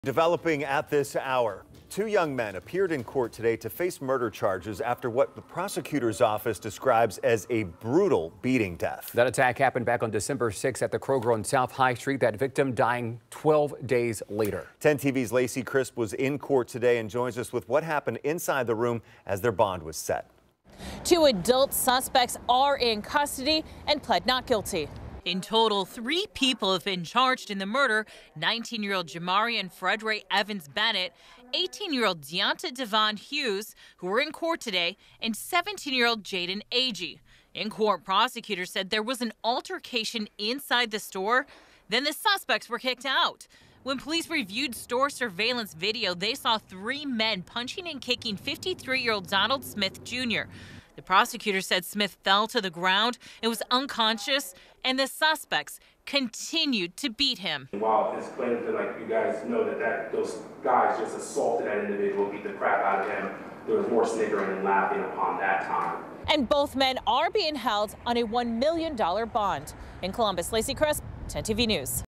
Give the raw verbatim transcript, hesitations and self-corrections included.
Developing at this hour, two young men appeared in court today to face murder charges after what the prosecutor's office describes as a brutal beating death. That attack happened back on December sixth at the Kroger on South High Street, that victim dying twelve days later. ten T V's Lacey Crisp was in court today and joins us with what happened inside the room as their bond was set. Two adult suspects are in custody and pled not guilty. In total, three people have been charged in the murder: nineteen-year-old Jamarian Fredray Evans Bennett, eighteen-year-old Deonta Devon Hughes, who were in court today, and seventeen-year-old Jaden Agee. In court, prosecutors said there was an altercation inside the store. Then the suspects were kicked out. When police reviewed store surveillance video, they saw three men punching and kicking fifty-three-year-old Donald Smith Junior The prosecutor said Smith fell to the ground and was unconscious, and the suspects continued to beat him. While it's claimed to, like, you guys know that, that those guys just assaulted that individual, beat the crap out of him, there was more snickering and laughing upon that time. And both men are being held on a one million dollar bond. In Columbus, Lacey Crisp, ten T V News.